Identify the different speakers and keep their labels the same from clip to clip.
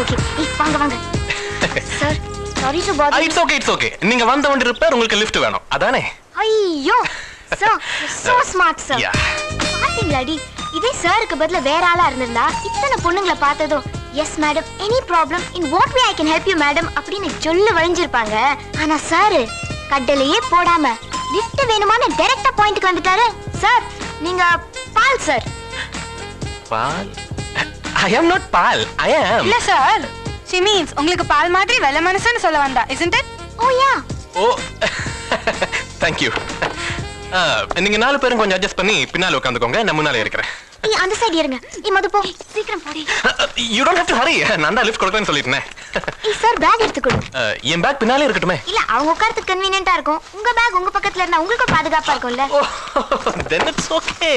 Speaker 1: Okay. வாங்க வாங்க. Sir, sorry to bother.
Speaker 2: It's okay. நீங்க வந்த வண்டி ரிப்பேர், உங்களுக்கு லிஃப்ட் வேணும். அதானே?
Speaker 1: ஐயோ. Sir, so smart sir. பாத்தீங்களாடி, இதே சாருக்கு பதிலா வேற ஆளா இருந்திருந்தா இத்தனை பொண்ணுங்களை பார்த்ததும் yes madam, any problem, in what way I can help you madam அப்படின்னு சொல்லி வழிஞ்சிருப்பாங்க. ஆனா சார் கடலையே போடாம லிஃப்ட் வேணுமான டைரக்டா பாயிண்ட்க்கு வந்துட்டாரு. சார், நீங்க Paul sir.
Speaker 2: Paul? I am not Paul. I am.
Speaker 3: இல்ல சார், she means உங்களுக்கு பால் மாதிரி வெள்ள மனசுன்னு சொல்ல வந்தா, isn't it?
Speaker 1: Oh yeah.
Speaker 2: Oh, thank you. நீங்க நாலு பேரும் கொஞ்சம் அட்ஜஸ்ட் பண்ணி பின்னால உட்காந்துக்கோங்க, நான் முன்னால இருக்கிறேன்.
Speaker 1: நீ அந்த சைடு இருங்க. நீ மது போ, சீக்கிரம் போடி.
Speaker 2: You don't have to hurry. நான் தான் லிஃப்ட் கொடுக்கறேன்னு சொல்லிட்டேன்.
Speaker 1: சார், பேக் எடுத்துக்கொடு.
Speaker 2: என் பேக் பின்னாலே இருக்கட்டுமே?
Speaker 1: இல்ல, அவங்க உட்கார்றதுக்கு கன்வீனியன்ட்டா இருக்கும். உங்க பேக் உங்க பக்கத்துல இருந்தா உங்களுக்கு பாதுகாப்பா இருக்கும்ல.
Speaker 2: Then it's okay.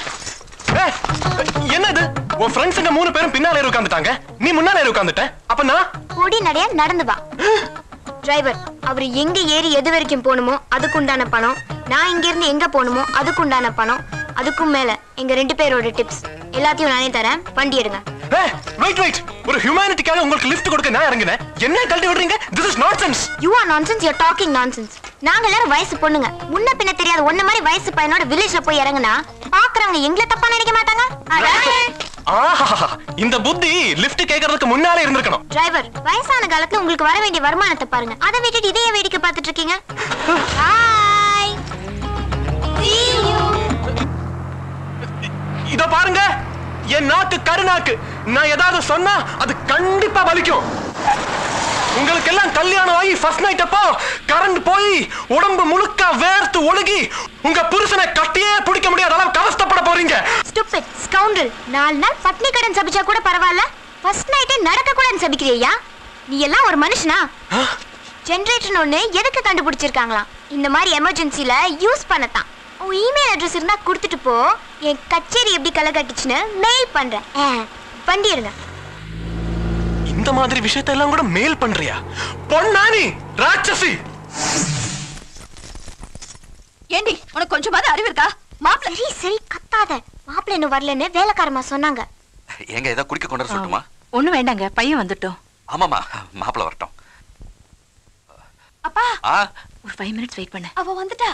Speaker 2: என்னது, உன் ஃப்ரெண்ட்ஸ்ங்க மூணு பேரும் பின்னால உட்கார்ந்துட்டாங்க, நீ முன்னால உட்கார்ந்துட்ட. அப்ப நான்
Speaker 1: பொடி நடையா நடந்து வா. டிரைவர், அவர் எங்க ஏறி எது வரைக்கும் போணுமோ அதுக்கு உண்டான பணம், நான் இங்க இருந்து எங்க போணுமோ அதுக்கு உண்டான பணம், அதுக்கும் மேல எங்க ரெண்டு பேரோட டிப்ஸ் எல்லாத்தையும் நானே தரேன். வண்டி எடுங்க.
Speaker 2: வெயிட், ஒரு ஹியூமனிட்டிக்காக உங்களுக்கு லிஃப்ட் கொடுக்க நான் இறங்குனேன், என்ன கழட்டி விடுறீங்க? This is nonsense.
Speaker 1: You are nonsense, you are talking nonsense. நாங்க எல்லாரும் வயசு பொண்ணுங்க, முன்ன பின்ன தெரியாத ஒண்ணு மாதிரி வயசு பையனோட வில்லேஜ்ல போய் இறங்குனா பாக்குறவங்க எங்களை தப்பா நினைக்க மாட்டாங்க.
Speaker 2: இந்த புத்தி லிஃப்ட் கேக்குறதுக்கு முன்னாலே இருந்திருக்கணும்.
Speaker 1: டிரைவர், வயசான காலத்துல உங்களுக்கு வர வேண்டிய வருமானத்தை பாருங்க, அதை விட்டுட்டு இதையே வேடிக்கை பார்த்துட்டு இருக்கீங்க. Bye. See you.
Speaker 2: இதோ பாருங்க, என் நாக்கு கருநாக்கு, நான் ஏதாவது சொன்னா அது கண்டிப்பா வலிக்கும். உங்களுக்கு எல்லாம் கல்யாணம் ஆகி ஃபர்ஸ்ட் நைட் அப்போ கரண்ட் போய் உடம்பு முழுக்க வேர்த்து ஒழுகி உங்க புருஷனை கட்டியே பிடிக்க முடியாத அளவுக்கு அவஸ்தைப்பட போறீங்க.
Speaker 1: Stupid scoundrel, 4 நாள் பட்னி கடன் சபிச்சா கூட பரவாயில்ல, ஃபர்ஸ்ட் நைட்டே நடக்க கூடாதுன்னு சபிக்கிறியா? நீ எல்லாம் ஒரு மனுஷனா? ஜெனரேட்டர் ஒண்ணு எதுக்கு கண்டுபிடிச்சிருக்காங்களாம்? இந்த மாதிரி எமர்ஜென்சில யூஸ் பண்ணத்தான். உன் இமெயில் அட்ரஸ் இருந்தா கொடுத்துட்டு போ, என் கச்சேரி எப்படி களை கட்டிச்சுன்னு மெயில் பண்றேன். வண்டி இருங்க.
Speaker 2: இந்த மாதிரி விஷயத்தை எல்லாம் கூட மெயில் பண்றியா? பொன்னானி ராட்சசி!
Speaker 3: ஏண்டி, உனக்கு கொஞ்சமாவது அறிவு இருக்கா?
Speaker 1: மாப்பிள்ளை சரி கத்தாத. மாப்பிள்ளை இன்னும் வரலன்னு வேலைக்காரமா சொன்னாங்க.
Speaker 4: எங்க ஏதோ குடிக்க கொண்டு வர சொல்லட்டுமா?
Speaker 3: ஒண்ணும் வேண்டாங்க, பையன் வந்துட்டோம்.
Speaker 4: ஆமாமா, மாப்பிள்ளை வரட்டும்.
Speaker 3: அப்பா,
Speaker 5: ஒரு 5 minutes வெயிட் பண்ணு.
Speaker 3: அவ வந்துட்டா.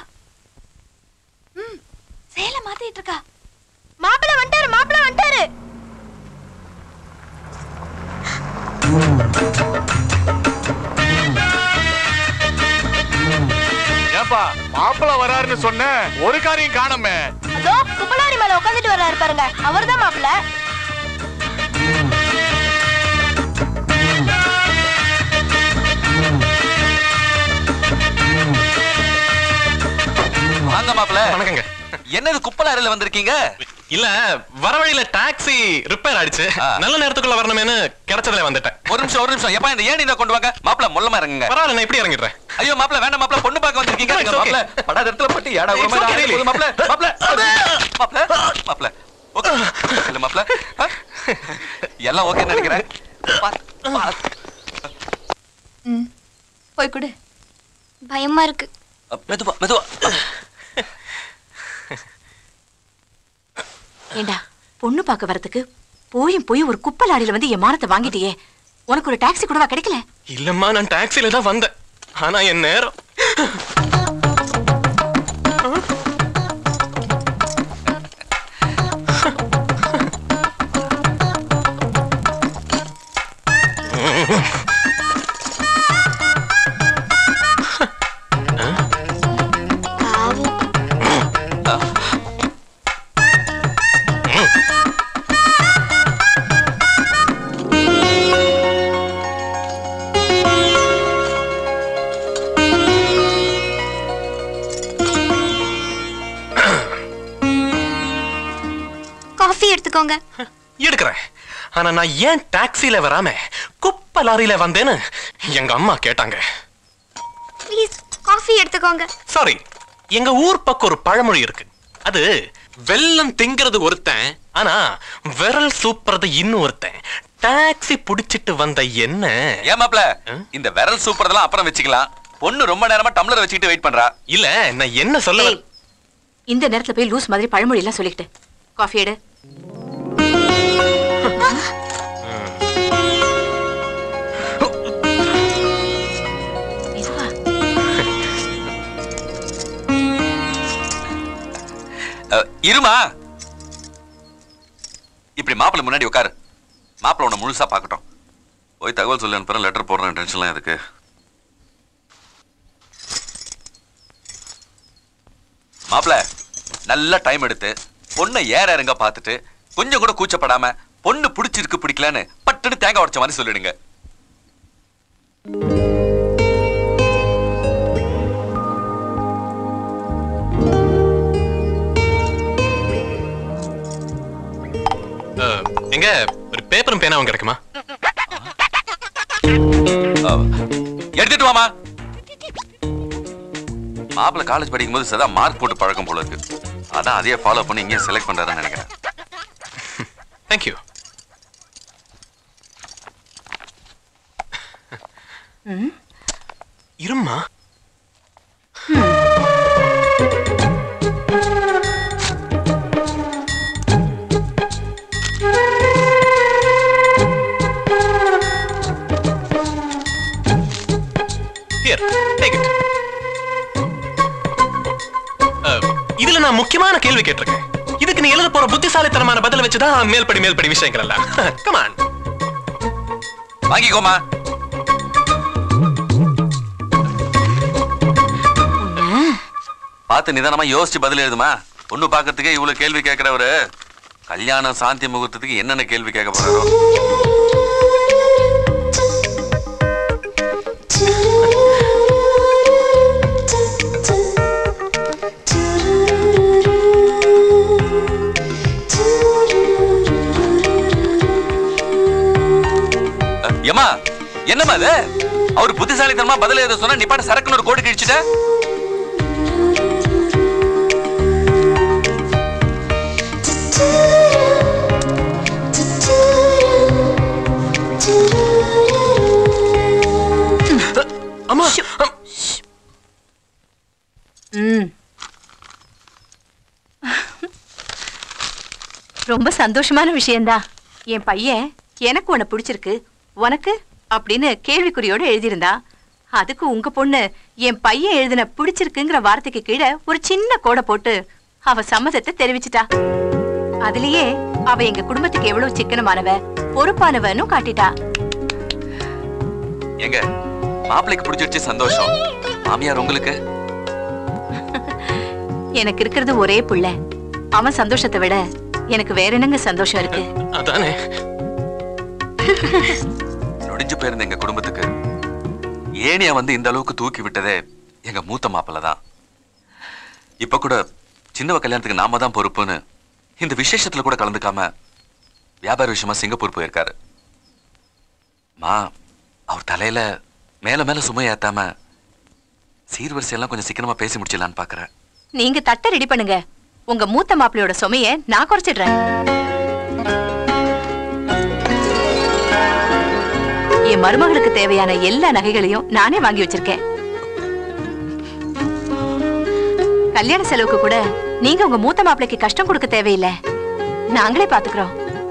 Speaker 3: சேலை மாத்திட்டு இருக்கா.
Speaker 1: மாப்பிள்ளை வந்துட்டாரு, மாப்பிள்ளை வந்துட்டாரு.
Speaker 6: ஏப்பா, மாப்பிள்ளை வராருன்னு சொன்ன, ஒரு காரியம் காணோமே.
Speaker 1: அதோ குப்பலாரி மேல உட்கார்ந்துட்டு வர்றாரு பாருங்க, அவர்தான் மாப்பிள்ளை.
Speaker 4: வாங்க மாப்பிள்ளை.
Speaker 2: வணக்கங்க.
Speaker 4: என்னது குப்பலாரில வந்திருக்கீங்க?
Speaker 2: இல்ல, வர வழியில டாக்ஸி ரிப்பேர் ஆயிடுச்சு, நல்ல நேரத்துக்குள்ள வரணுமேனு கிடைச்சதுல வந்துட்டேன்.
Speaker 4: ஒரு நிமிஷம். எப்பா, இந்த ஏன் இத கொண்டு வாங்க. மாப்பிள்ளை மொல்லமா இறங்குங்க.
Speaker 2: பரவாயில்ல, நான் இப்படி இறங்கிடுறேன்.
Speaker 4: ஐயோ மாப்பிள்ளை, வேண்டாம் மாப்பிள்ளை, பொண்ணு பார்க்க வந்திருக்கீங்க. மாப்பிள்ளை படாத இடத்துல பட்டு ஏடா ஒரு மாதிரி ஆயிடுது. மாப்பிள்ளை ஓகே இல்ல மாப்பிள்ளை, எல்லாம் ஓகே நினைக்கிறேன்.
Speaker 3: போய் கொடு.
Speaker 1: பயமா இருக்கு.
Speaker 4: மெதுவா.
Speaker 5: ஏண்டா, பொண்ணு பார்க்க வரதுக்கு போய் ஒரு குப்பை லாரியில வந்து என் மானத்தை வாங்கிட்டியே, உனக்கு ஒரு டாக்ஸி கூடவா கிடைக்கல?
Speaker 2: இல்லம்மா, நான் டாக்ஸில தான் வந்தேன், ஆனா என் நேரம். எடுக்கிறேன். ஆனா நான் ஏன் டாக்ஸில வராம குப்பை லாரியில வந்தேன்னு எங்க அம்மா கேட்டாங்க.
Speaker 1: ப்ளீஸ் காஃபி எடுத்துக்கோங்க.
Speaker 2: சாரி, எங்க ஊர் பக்கம் ஒரு பழமொழி இருக்கு. அது வெல்லம் திங்கிறது ஒருத்தன், ஆனா விரல் சூப்பறது இன்னும் ஒருத்தன். டாக்ஸி புடிச்சிட்டு வந்த என்ன?
Speaker 4: ஏன் மாப்ள, இந்த விரல் சூப்பறதெல்லாம் அப்புறம் வெச்சுக்கலாம். பொண்ணு ரொம்ப நேரமா டம்ளர் வச்சிட்டு வெயிட் பண்றா.
Speaker 2: இல்ல, நான் என்ன சொல்ல,
Speaker 5: இந்த நேரத்துல போய் லூஸ் மாதிரி பழமொழி எல்லாம் சொல்லிட்டு காஃபி எடு.
Speaker 4: இருமா. இப்படி மாப்பிள்ளை முன்னாடி உட்காரு. மாப்பிள்ளை உன்னை முழுசா பார்க்கட்டும். போய் தகவல் சொல்லி அனுப்புறேன், லெட்டர் போடுறேன், டென்ஷன்லாம் இருக்கு. மாப்பிள்ளை நல்ல டைம் எடுத்து பொண்ணை ஏற இறங்க பார்த்துட்டு கொஞ்சம் கூட கூச்சப்படாம பொண்ணு பிடிச்சிருக்கு பிடிக்கலன்னு பட்டுன்னு தேங்காய் உடைச்ச மாதிரி சொல்லிடுங்க.
Speaker 2: எங்க ஒரு பேப்பரும் பேனாவும் கிடைக்குமா?
Speaker 4: எடுத்துட்டு வாமா. மாப்பிள்ள காலேஜ் படிக்கும் போது சதா மார்க் போட்டு பழக்கம் போல இருக்கு. அதான் அதையே ஃபாலோ பண்ணி இங்கே செலக்ட் பண்றாருன்னு நினைக்கிறேன்.
Speaker 2: தேங்க்யூ. இருமா. இதுல நான் முக்கியமான கேள்வி கேட்டிருக்கேன். இதுக்கு நீ எழுத போற புத்திசாலித்தனமான பதில வச்சுதான் மேல்படி விஷயங்கள் எல்லாம். Come on.
Speaker 4: வாங்கிக்கோமா. பார்த்து நிதானமா யோசிச்சு பதில் எழுதுமா. பொண்ணு பாக்கிறதுக்கே இவ்வளவு கேள்வி கேட்கிறவரு கல்யாணம் சாந்தி முகூர்த்தத்துக்கு என்னென்ன கேள்வி கேட்க போறாரோ. ஏமா என்னமா அது? அவர் புத்திசாலித்தனமா பதில் எழுத சொன்னா நீ பாட்டு சரக்குன்னு ஒரு கோடு கிழிச்சிட்ட.
Speaker 2: அம்மா.
Speaker 5: ரொம்ப சந்தோஷமான விஷயம்தான். என் பையன் எனக்கு உன்னை பிடிச்சிருக்கு, உனக்கு அப்படின்னு கேள்விக்குறியோடு எழுதியிருந்தா. அதுக்கு உங்க பொண்ணு என் பையன் எழுதின பிடிச்சிருக்குங்கிற வார்த்தைக்கு கீழே ஒரு சின்ன கோடை போட்டு அவ சம்மதத்தை தெரிவிச்சிட்டா. அதுலயே அவ எங்க குடும்பத்துக்கு எவ்வளவு சிக்கனமானவ பொறுப்பானவன்னு காட்டிட்டா.
Speaker 4: எங்க மாப்பிளைக்கு பிடிச்சிருச்சு, சந்தோஷம். மாமியார் உங்களுக்கு?
Speaker 5: எனக்கு இருக்கிறது ஒரே புள்ள. அவன் சந்தோஷத்தை விட எனக்கு வேற என்னங்க சந்தோஷம் இருக்கு?
Speaker 2: அதானே.
Speaker 4: நொடிஞ்சு போயிருந்த எங்க குடும்பத்துக்கு ஏனியா வந்து இந்த அளவுக்கு தூக்கி விட்டதே எங்க மூத்த மாப்பிள்ள தான். இப்ப கூட சின்னவ கல்யாணத்துக்கு நாம தான் பொறுப்புன்னு இந்த விசேஷத்துல கூட கலந்துக்காம வியாபார விஷயமா சிங்கப்பூர் போயிருக்காரு. மா அவர் தலையில மேல மேல சுமை ஏத்தாம சீர்வரிசையெல்லாம் கொஞ்சம் சீக்கிரமா பேசி முடிச்சிடலான்னு பாக்குறேன்.
Speaker 5: நீங்க தட்டை ரெடி பண்ணுங்க. உங்க மூத்த மாப்பிள்ளையோட சுமைய நான் குறைச்சிடுறேன். என் மருமகளுக்கு தேவையான எல்லா நகைகளையும் நானே வாங்கி வச்சிருக்கேன். கல்யாண செலவுக்கு கூட நீங்க உங்க மூத்த மாப்பிள்ளைக்கு கஷ்டம் கொடுக்க தேவையில்லை, நாங்களே பாத்துக்கிறோம்.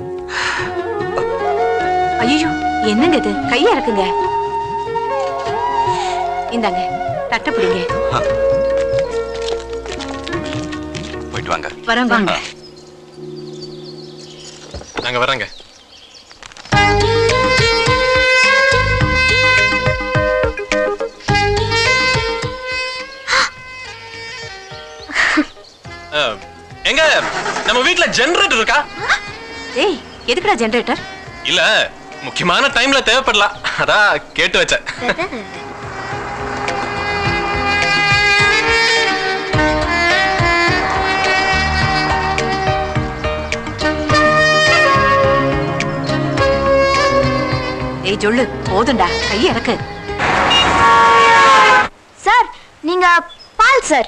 Speaker 5: ஐயோ என்னங்க இது, கையா இருக்குங்க. இந்தாங்க தட்டை பிடிங்க.
Speaker 4: போயிட்டு வாங்க.
Speaker 5: வரோங்க.
Speaker 2: நாங்க வரோங்க. எங்க நம்ம வீட்ல ஜெனரேட்டர் இருக்கா?
Speaker 5: ஏய் எதுக்குடா ஜெனரேட்டர்?
Speaker 2: இல்ல முக்கியமான டைம்ல தேவைப்படலாம், அதான் கேட்டு வச்சேன்.
Speaker 5: ஏய் ஜொல்லு போதும்டா, கையை இறக்கு.
Speaker 1: சார் நீங்க பால் சார்.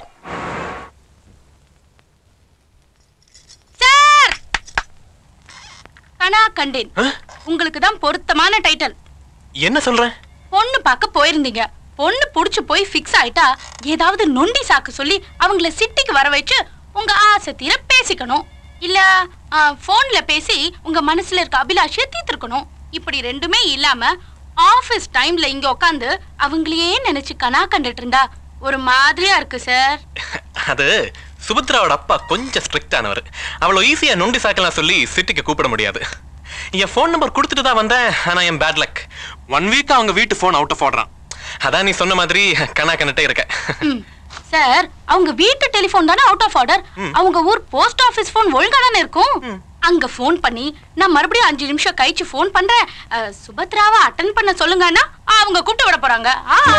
Speaker 3: கண்டேன். உங்களுக்கு தான் பொருத்தமான டைட்டில்.
Speaker 2: என்ன சொல்ற?
Speaker 3: பொண்ணு பார்க்க போயிருந்தீங்க, பொண்ணு புடிச்சு போய் ஃபிக்ஸ் ஆயிட்டா ஏதாவது நொண்டி சாக்கு சொல்லி அவங்கள சிட்டிக்கு வர வச்சு உங்க ஆசை தீர பேசிக்கணும். இல்ல போன்ல பேசி உங்க மனசுல இருக்க அபிலாஷையை தீர்த்திருக்கணும். இப்படி ரெண்டுமே இல்லாம ஆபீஸ் டைம்ல இங்க உட்காந்து அவங்களையே நினைச்சு கனா கண்டுட்டு இருந்தா ஒரு மாதிரியா இருக்கு சார்.
Speaker 2: அது சுபத்ராவோட அப்பா கொஞ்சம் ஸ்ட்ரிக்ட் ஆனவர். அவ்வளோ ஈஸியா நொண்டி சாக்கலாம் சொல்லி சிட்டிக்கு கூப்பிட முடியாது. என் ஃபோன் நம்பர் கொடுத்துட்டு தான் வந்தேன். ஆனா என் பேட் லக் 1 வீக் அவங்க வீட்டு ஃபோன் அவுட் ஆஃப் ஆடுறான். அதான் நீ சொன்ன மாதிரி கண்ணா கண்ணிட்டே இருக்க.
Speaker 3: சார் அவங்க வீட்டு டெலிபோன் தானே அவுட் ஆஃப் ஆர்டர். அவங்க ஊர் போஸ்ட் ஆபீஸ் ஃபோன் ஒழுங்கா தானே இருக்கும். அங்க ஃபோன் பண்ணி நான் மறுபடியும் 5 நிமிஷம் கழிச்சு ஃபோன் பண்றேன், சுபத்ராவை அட்டெண்ட் பண்ண சொல்லுங்கன்னா அவங்க கூப்பிட்டு விட போறாங்க.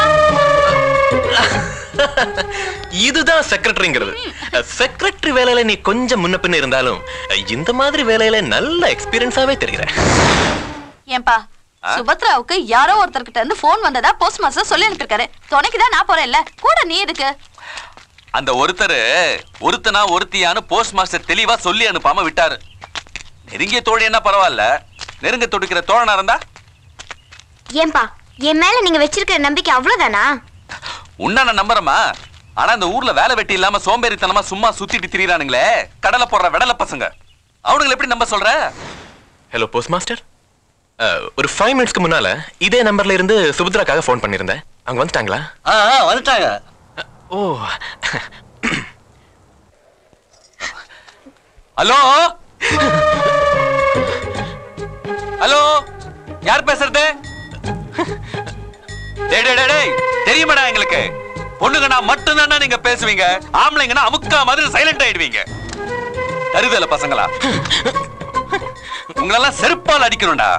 Speaker 2: இதுதான் செக்ரட்டரிங்கிறது. செக்ரட்டரி வேலையில நீ கொஞ்சம் முன்ன பின்ன இருந்தாலும் இந்த மாதிரி வேலையில நல்ல எக்ஸ்பீரியன்ஸாவே தெரியுற.
Speaker 7: ஏன்பா சுபத்ராவுக்கு யாரோ ஒருத்தர்கிட்ட இருந்து போன் வந்ததா போஸ்ட் மாஸ்டர் சொல்லி அனுப்பிருக்காரு. துணைக்குதான் நான் போறேன்ல, கூட நீ எதுக்கு?
Speaker 4: அந்த ஒருத்தனா ஒருத்தியான்னு போஸ்ட் மாஸ்டர் தெளிவா சொல்லி அனுப்பாம விட்டாரு. நெருங்கிய தோழி என்ன பரவாயில்ல, நெருங்க தொடுக்கிற தோழனா இருந்தா?
Speaker 1: ஏன்பா என் மேல நீங்க வச்சிருக்கிற நம்பிக்கை அவ்வளவுதானா?
Speaker 4: உன்ன நான் நம்புறமா? ஆனா இந்த ஊர்ல வேலை வெட்டி இல்லாம சோம்பேறித்தனமா சும்மா சுத்திட்டு திரியறானுங்களே கடலை போடுற வெடல பசங்க, அவனுங்களை எப்படி நம்ப சொல்ற?
Speaker 2: ஹலோ போஸ்ட் மாஸ்டர், ஒரு 5 மினிட்ஸ்க்கு முன்னால இதே நம்பர்ல இருந்து சுபத்ராக்காக ஃபோன் பண்ணிருந்தேன். அவங்க வந்துட்டாங்களா?
Speaker 8: வந்துட்டாங்க.
Speaker 2: ஓ
Speaker 4: ஹலோ ஹலோ, யார் பேசுறது? தெரியுமாடா எங்களுக்கு, பொண்ணுங்கனா மட்டும்தான் நீங்க பேசுவீங்க, ஆம்பளைங்கன்னா அமுக்கா மாதிரி சைலண்ட் ஆயிடுவீங்க. தருதல பசங்களா, உங்களெல்லாம் செருப்பால் அடிக்கணும்டா.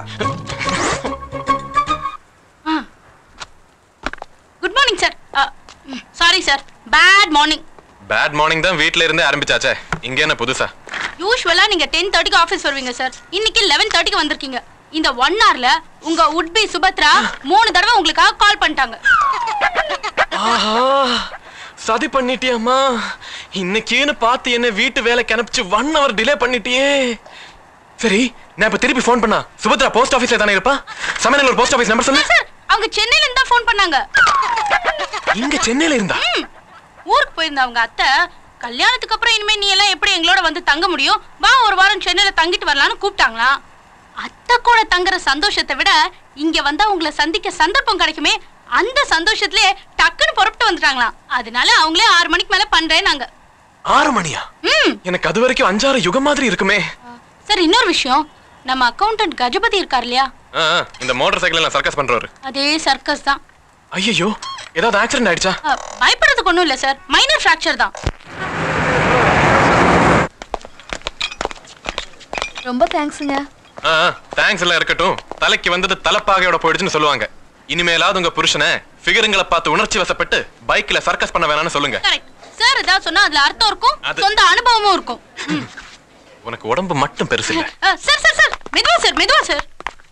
Speaker 3: Good morning sir. Sorry sir, bad morning.
Speaker 2: Bad morning தான் வீட்ல இருந்தே ஆரம்பிச்சாச்சே, இங்க என்ன புதுசா?
Speaker 3: யூசுவலா நீங்க 10:30க்கு ஆபீஸ் வருவீங்க சார். இன்னைக்கு 11:30க்கு வந்திருக்கீங்க. இந்த 1 ஹவர்ல உங்க would be சுபத்ரா 3 தடவை உங்களுக்காக கால் பண்ணிட்டாங்க.
Speaker 2: ஆஹா, சதி பண்ணிட்டியம்மா. இன்னைக்குன்னு பார்த்து என்ன வீட்டு வேலைக்கு அனுப்பிச்சு 1 ஹவர் டிலே பண்ணிட்டியே. சரி, நான் இப்ப திருப்பி ஃபோன் பண்ணா சுபத்ரா போஸ்ட் ஆபீஸ்ல தானே இருப்பா? சமயநல்லூர் போஸ்ட் ஆபீஸ் நம்பர் சொல்லு.
Speaker 3: சார் அவங்க சென்னையில இருந்தா ஃபோன் பண்ணாங்க.
Speaker 2: இங்க சென்னையில இருந்தா?
Speaker 3: ஊருக்கு போயிருந்தா அவங்க அத்தை. கல்யாணத்துக்கு அப்புறம் இனிமே நீ எல்லாம் எப்படி எங்களோட வந்து தங்க முடியும், வா ஒரு வாரம் சென்னையில தங்கிட்டு வரலான்னு கூப்பிட்டாங்களா. அத்தை கூட தங்குற சந்தோஷத்தை விட இங்க வந்தா உங்களை சந்திக்க சந்தர்ப்பம் கிடைக்குமே, அந்த சந்தோஷத்திலே டக்குன்னு புறப்பட்டு வந்துட்டாங்களாம். அதனால அவங்களே 6 மணிக்கு மேல பண்றேன்னாங்க.
Speaker 2: 6 மணியா? எனக்கு அது வரைக்கும் 5-6 யுகம் மாதிரி இருக்குமே.
Speaker 3: சார் இன்னொரு விஷயம், நம்ம அக்கவுண்டன்ட் கஜபதி இருக்கார் இல்லையா,
Speaker 2: இந்த மோட்டார் சைக்கிள் எல்லாம் சர்க்கஸ் பண்றவரு.
Speaker 3: அதே சர்க்கஸ் தான்.
Speaker 2: ஐயோ, ஏதாவது ஆக்சிடென்ட் ஆயிடுச்சா?
Speaker 3: பயப்படுறதுக்கு ஒண்ணும் இல்ல சார், மைனர் ஃபிராக்சர் தான்.
Speaker 7: ரொம்ப தேங்க்ஸ்ங்க.
Speaker 2: தேங்க்ஸ் எல்லாம் இருக்கட்டும், தலைக்கு வந்தது தலைப்பாகையோட போயிடுச்சுன்னு சொல்லுவாங்க. இனிமேலாவது உங்க புருஷனை ஃபிகருங்களை பார்த்து உணர்ச்சி வசப்பட்டு பைக்ல சர்க்கஸ் பண்ண வேணாம்னு சொல்லுங்க.
Speaker 3: கரெக்ட் சார், ஏதாவது சொன்னா அதுல அர்த்தம் இருக்கும், சொந்த அனுபவமும் இருக்கும்.
Speaker 2: உனக்கு உடம்பு மட்டும் பெருசு இல்ல.
Speaker 3: சார் சார் சார், மெதுவா சார், மெதுவா சார்.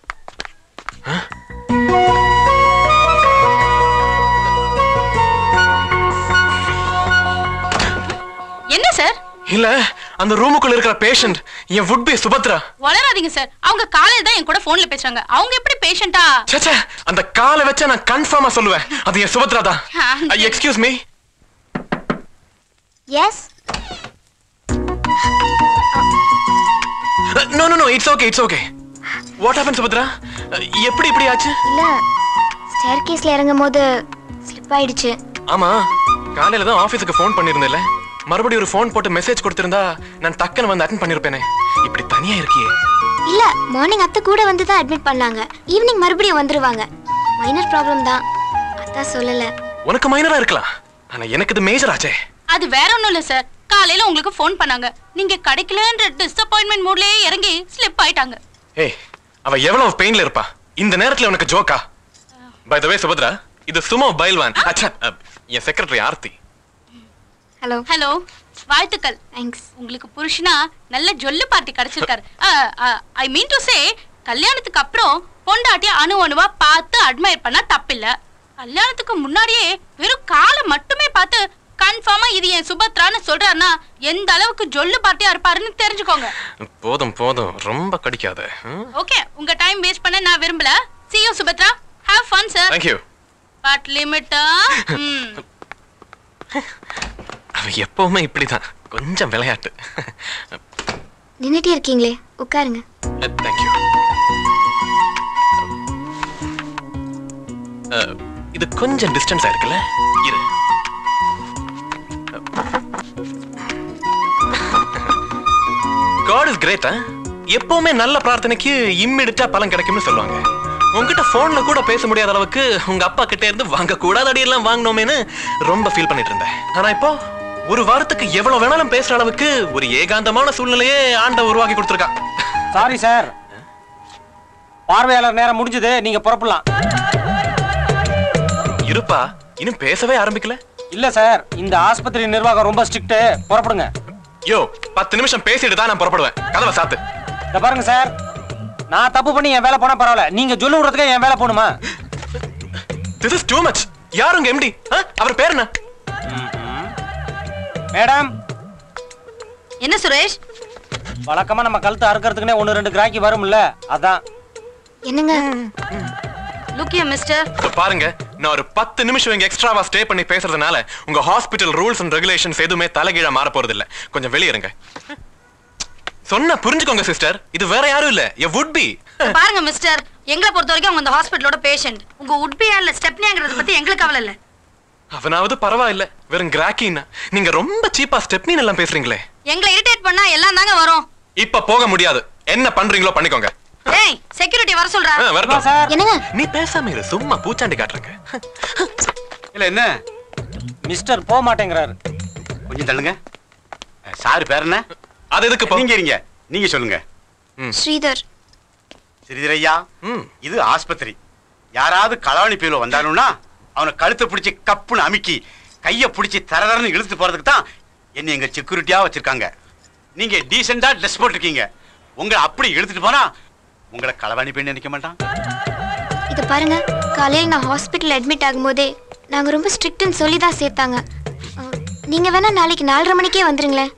Speaker 3: என்ன சார்?
Speaker 2: இல்ல, அந்த ரூமுக்குள்ள இருக்கிற பேஷண்ட் என் would be சுபத்ரா.
Speaker 3: வளராதீங்க சார், அவங்க காலையில தான் என் கூட போன்ல பேசுறாங்க. அவங்க எப்படி பேஷண்டா?
Speaker 2: சச்சே, அந்த காலை வச்சா நான் கன்ஃபார்மா சொல்லுவேன் அது என் சுபத்ரா தான். Excuse me.
Speaker 1: Yes.
Speaker 2: No no no, it's okay, it's okay. What happen Subhadra? எப்படி இப்படி ஆச்சு?
Speaker 1: இல்ல, ஸ்டேர்கேஸ்ல இறங்கும்போது ஸ்லிப் ஆயிடுச்சு.
Speaker 2: ஆமா, காலையில தான் ஆபீஸ்க்கு ஃபோன் பண்ணிருந்தேல, மறுபடியும் ஒரு ஃபோன் போட்டு மெசேஜ் கொடுத்திருந்தா நான் டக்குன்னு வந்து அட்டெண்ட் பண்ணிருப்பேனே. இப்படி தனியா இருக்கியே?
Speaker 1: இல்ல, மார்னிங் அத்தை கூட வந்து தான் அட்மிட் பண்ணாங்க. ஈவினிங் மறுபடியும் வந்துருவாங்க. மைனர் ப்ராப்ளம் தான், அத்தா சொல்லல.
Speaker 2: உனக்கு மைனரா இருக்கலாம், ஆனா எனக்கு இது மேஜர் ஆச்சே.
Speaker 3: அது வேற ஒண்ணும் இல்ல சார், காலையில உங்களுக்கு ஃபோன் பண்ணாங்க, நீங்க கிடைக்கலன்ற டிசப்பாயின்ட்மென்ட் மூட்லயே இறங்கி ஸ்லிப் ஆயிட்டாங்க.
Speaker 2: ஏய், அவ எவ்வளவு பெயின்ல இருப்பா, இந்த நேரத்துல உனக்கு ஜோக்கா? பை தி வே சுபத்ரா, இது சுமோ பைல்வான். அச்சா, என் செக்ரட்டரி ஆர்த்தி.
Speaker 1: ஹலோ.
Speaker 3: ஹலோ, வாழ்த்துக்கள்.
Speaker 1: தேங்க்ஸ்.
Speaker 3: உங்களுக்கு புருஷனா நல்ல ஜொல்லு party கிடைச்சிருக்காரு. I mean to say, கல்யாணத்துக்கு அப்புறம் பொண்டாட்டிய அணுவா பார்த்து அட்மையர் பண்ணா தப்பில்ல. கல்யாணத்துக்கு முன்னாடியே வெறும் காலை மட்டுமே பார்த்து கன்ஃபார்மா இது என் சுபத்ரான்னு சொல்றாருன்னா எந்த அளவுக்கு ஜொல்லு பார்ட்டியா இருப்பாருன்னு தெரிஞ்சுக்கோங்க.
Speaker 2: போதும் போதும், ரொம்ப கடிக்காத.
Speaker 3: ஓகே, உங்க டைம் வேஸ்ட் பண்ண நான் விரும்பல. See you Subhadra, have fun sir.
Speaker 2: Thank you.
Speaker 3: But limit.
Speaker 2: அவ எப்பவுமே இப்படிதான், கொஞ்சம் விளையாட்டு.
Speaker 1: நின்னுட்டே இருக்கீங்களே, உட்காருங்க.
Speaker 2: Thank you. இது கொஞ்சம் டிஸ்டன்ஸ் ஆயிருக்குல்ல, இரு. God is great. எப்பவுமே நல்ல பிரார்த்தனைக்கு இம்மிடிட்டா பலன் கிடைக்கும்னு சொல்லுவாங்க. உங்ககிட்ட போன்ல கூட பேச முடியாத அளவுக்கு உங்க அப்பா கிட்ட இருந்து வாங்க கூடாத அடியெல்லாம் வாங்கினோமேனு ரொம்ப ஃபீல் பண்ணிட்டு இருந்தேன். ஆனா இப்போ ஒரு வாரத்துக்கு எவ்வளவு வேணாலும் பேசுற அளவுக்கு ஒரு ஏகாந்தமான சூழ்நிலையே ஆண்டவர் உருவாக்கி கொடுத்திருக்கா.
Speaker 8: சாரி சார், பார்வையாளர் நேரம் முடிஞ்சது, நீங்க புறப்படலாம்.
Speaker 2: இருப்பா, இன்னும் பேசவே ஆரம்பிக்கல.
Speaker 8: இல்ல சார், இந்த ஆஸ்பத்திரி நிர்வாகம் ரொம்ப ஸ்ட்ரிக்ட். புறப்படுங்க.
Speaker 2: யோ, 10 நிமிஷம் பேசிட்டு தான் நான் புறப்படுவேன். கதவை சாத்து.
Speaker 8: இத பாருங்க சார், நான் தப்பு பண்ணி என் வேலை போனா பரவாயில்ல, நீங்க சொல்லி விடுறதுக்கு என் வேலை போணுமா?
Speaker 2: This is too much. யார் உங்க எம்டி? அவர் பேர் என்ன?
Speaker 8: மேடம்.
Speaker 7: என்ன சுரேஷ்?
Speaker 8: வழக்கமா நம்ம கழுத்து அறுக்கிறதுக்குனே 1-2 கிராக்கி வரும்ல, அதான்.
Speaker 1: என்னங்க?
Speaker 7: Look here mister.
Speaker 2: பாருங்க, நான் ஒரு 10 நிமிஷம் இங்க எக்ஸ்ட்ராவா ஸ்டே பண்ணி பேசுறதுனால உங்க ஹாஸ்பிடல் ரூல்ஸ் அண்ட் ரெகுலேஷன்ஸ் எதுவுமே தலைகீழா மாற போறது இல்ல. கொஞ்சம் வெளிய இருங்க. சொன்னா புரிஞ்சுக்கோங்க சிஸ்டர், இது வேற யாரும் இல்ல, எ வுட் பி.
Speaker 7: பாருங்க மிஸ்டர், எங்களை பொறுத்த வரைக்கும் உங்க இந்த ஹாஸ்பிடலோட பேஷண்ட். உங்க வுட் பி இல்ல ஸ்டெப்னிங்கறத பத்தி எங்களுக்கு கவலை இல்ல.
Speaker 2: அவனாவது பரவாயில்ல, வெறும் கிராக்கினா. நீங்க ரொம்ப சீப்பா ஸ்டெப்னின் எல்லாம் பேசுறீங்களே.
Speaker 7: எங்களை இரிட்டேட் பண்ணா எல்லாம் தாங்க வரும்.
Speaker 2: இப்ப போக முடியாது. என்ன பண்றீங்களோ பண்ணிக்கோங்க.
Speaker 7: ஏய், செக்யூரிட்டி வர சொல்றா.
Speaker 2: வரட்டும்
Speaker 8: சார்.
Speaker 1: என்னங்க?
Speaker 2: நீ பேசாம இரு, சும்மா பூச்சாண்டி காட்டுறங்க.
Speaker 6: இல்ல என்ன
Speaker 8: மிஸ்டர் போக மாட்டேங்கிறாரு.
Speaker 6: கொஞ்சம் தள்ளுங்க. சார் பேர் என்ன?
Speaker 2: அது எதுக்கு போ?
Speaker 6: நீங்க இருங்க, நீங்க சொல்லுங்க.
Speaker 1: ஸ்ரீதர்.
Speaker 6: ஸ்ரீதரையா, இது ஆஸ்பத்திரி. யாராவது களவாணி பீல வந்தானும்னா அவனை கழுத்தை பிடிச்சி கப்புன்னு அமுக்கி கைய பிடிச்சி தரதரன்னு இழுத்து போறதுக்கு தான் என்ன எங்க செக்யூரிட்டியா வச்சிருக்காங்க. நீங்க டீசெண்டா ட்ரெஸ் போட்டிருக்கீங்க. உங்களை அப்படி இழுத்துட்டு போனா உங்களை களவாணி பெண் நினைக்க மாட்டான்.
Speaker 1: இது பாருங்க, காலையில் நான் ஹாஸ்பிட்டல் அட்மிட் ஆகும்போதே நாங்க ரொம்ப ஸ்ட்ரிக்ட்னு சொல்லி தான் சேர்த்தாங்க. நீங்க வேணா நாளைக்கு 4:30 மணிக்கே வந்துருங்களேன்.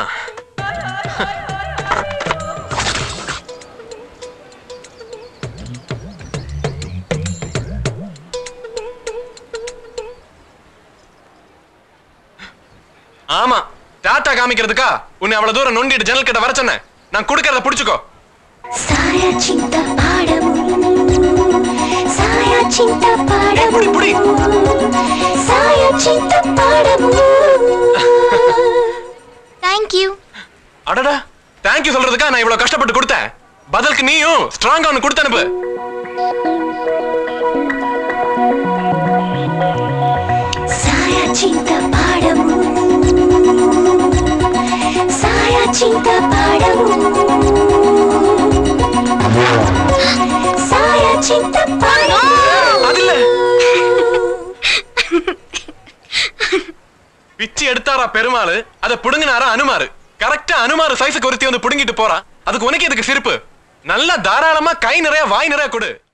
Speaker 2: ஆமா, டாட்டா காமிக்கிறதுக்கா உன்னை அவ்வளவு தூரம் நொண்டிட்டு ஜன்னல் கிட்ட வர சொன்னேன். நான் கொடுக்கறத புடிச்சுக்கோ.
Speaker 9: சாயா சிந்த பாடமு சாயா சிந்த பாடமு
Speaker 2: புடி புடி
Speaker 9: சாயா சிந்த பாடமு.
Speaker 1: Thank you.
Speaker 2: அடடா, தேங்க் யூ சொல்றதுக்கா நான் இவ்வளவு கஷ்டப்பட்டு கொடுத்தேன். பதிலுக்கு நீயும் ஸ்ட்ராங்கா ஒன்னு கொடுத்து அனுப்பு.
Speaker 9: சாயா சிந்த பாடமு சாயா சிந்த பாடமு சாயா சிந்த பாடமு.
Speaker 2: அதில்ல பிச்சி எடுத்தாரா பெருமாள், அதை புடுங்கினாரா அனுமாரு. கரெக்டா அனுமாரு சைஸுக்கு ஒருத்தி வந்து புடுங்கிட்டு போறா. அதுக்கு உனக்கு எதுக்கு சிரிப்பு? நல்லா தாராளமா கை நிறைய வாய் நிறைய கொடு.